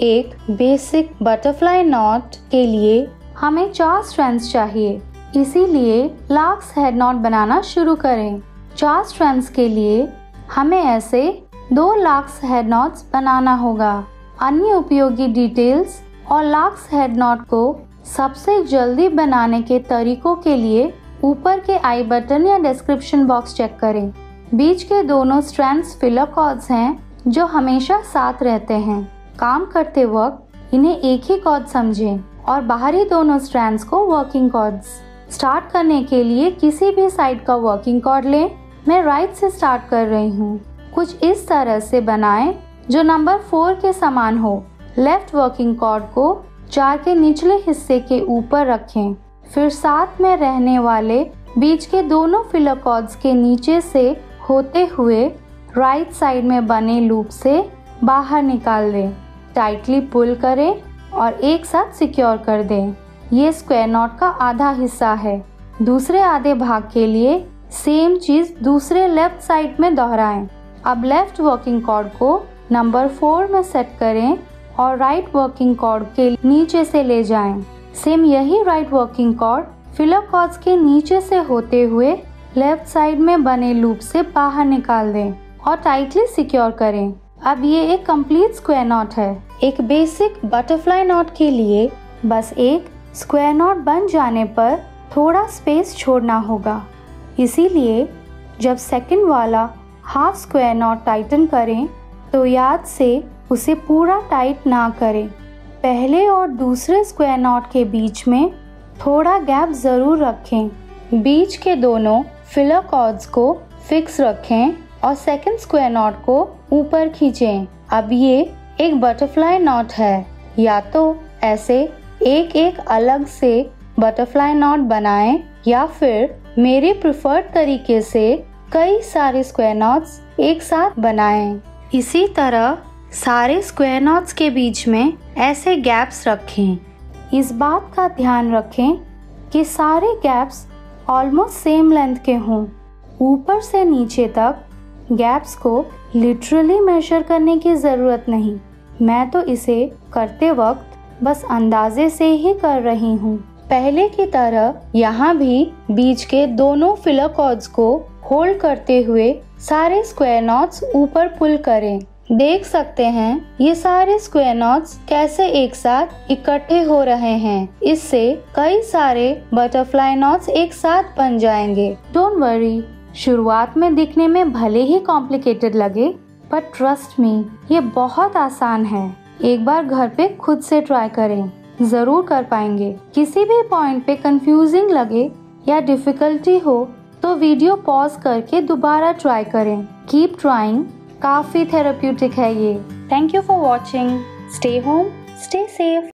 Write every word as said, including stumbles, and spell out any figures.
एक basic butterfly not के लिए हमें चार स्ट्रैंड्स चाहिए, इसीलिए लाक्स हेड नॉट बनाना शुरू करें। चार स्ट्रैंड्स के लिए हमें ऐसे दो लाक्स हेड नॉट्स बनाना होगा। अन्य उपयोगी डिटेल्स और लाक्स हेड नॉट को सबसे जल्दी बनाने के तरीकों के लिए ऊपर के आई बटन या डिस्क्रिप्शन बॉक्स चेक करें। बीच के दोनों स्ट्रैंड्स फिलर कॉर्ड्स हैं जो हमेशा साथ रहते हैं। काम करते वक्त इन्हें एक ही कॉर्ड समझें और बाहरी दोनों स्ट्रैंड्स को वर्किंग कॉर्ड्स। स्टार्ट करने के लिए किसी भी साइड का वर्किंग कॉर्ड लें। मैं राइट से स्टार्ट कर रही हूँ। कुछ इस तरह से बनाएं जो नंबर फोर के समान हो। लेफ्ट वर्किंग कॉर्ड को चार के निचले हिस्से के ऊपर रखें, फिर साथ में रहने वाले बीच के दोनों फिलर कॉर्ड्स के नीचे से होते हुए राइट साइड में बने लूप से बाहर निकाल दें। टाइटली पुल करें और एक साथ सिक्योर कर दें। ये स्क्वायर नॉट का आधा हिस्सा है। दूसरे आधे भाग के लिए सेम चीज दूसरे लेफ्ट साइड में दोहराएं। अब लेफ्ट वर्किंग कॉर्ड को नंबर फोर में सेट करें और राइट वर्किंग कॉर्ड के नीचे से ले जाएं। सेम यही right working cord filler cords के नीचे से होते हुए लेफ्ट साइड में बने लूप से बाहर निकाल दें और टाइटली सिक्योर करें। अब ये एक कंप्लीट स्क्वायर नॉट है। एक बेसिक बटरफ्लाई नॉट के लिए बस एक स्क्वायर नॉट बन जाने पर थोड़ा स्पेस छोड़ना होगा। इसीलिए जब सेकंड वाला हाफ स्क्वायर नॉट टाइटन करें तो याद से उसे पूरा टाइट ना करें। पहले और दूसरे स्क्वायर नॉट के बीच में थोड़ा गैप ज़रूर रखें। बीच के दोनों फिलर कॉर्ड्स को फिक्स रखें और सेकंड स्क्वायर नॉट को ऊपर खींचें। अब ये एक बटरफ्लाई नॉट है। या तो ऐसे एक एक अलग से बटरफ्लाई नॉट बनाएं या फिर मेरे प्रिफर्ड तरीके से कई सारे स्क्वायर नॉट्स एक साथ बनाएं। इसी तरह सारे स्क्वायर नॉट्स के बीच में ऐसे गैप्स रखें। इस बात का ध्यान रखें कि सारे गैप्स ऑलमोस्ट सेम लेंथ के हों। ऊपर से नीचे तक गैप्स को लिटरली मेजर करने की ज़रूरत नहीं। मैं तो इसे करते वक्त बस अंदाजे से ही कर रही हूँ। पहले की तरह यहाँ भी बीच के दोनों फिलर कॉर्ड्स को होल्ड करते हुए सारे स्क्वायर नॉट्स ऊपर पुल करें। देख सकते हैं ये सारे स्क्वायर नॉट्स कैसे एक साथ इकट्ठे हो रहे हैं। इससे कई सारे बटरफ्लाई नॉट्स एक साथ बन जाएंगे। डोंट वरी, शुरुआत में दिखने में भले ही कॉम्प्लिकेटेड लगे, पर ट्रस्ट मी ये बहुत आसान है। एक बार घर पे खुद से ट्राई करें, जरूर कर पाएंगे। किसी भी पॉइंट पे कंफ्यूजिंग लगे या डिफिकल्टी हो तो वीडियो पॉज करके दोबारा ट्राई करें। कीप ट्राइंग, काफी थेरेप्यूटिक है ये। Thank you for watching. Stay home, stay safe.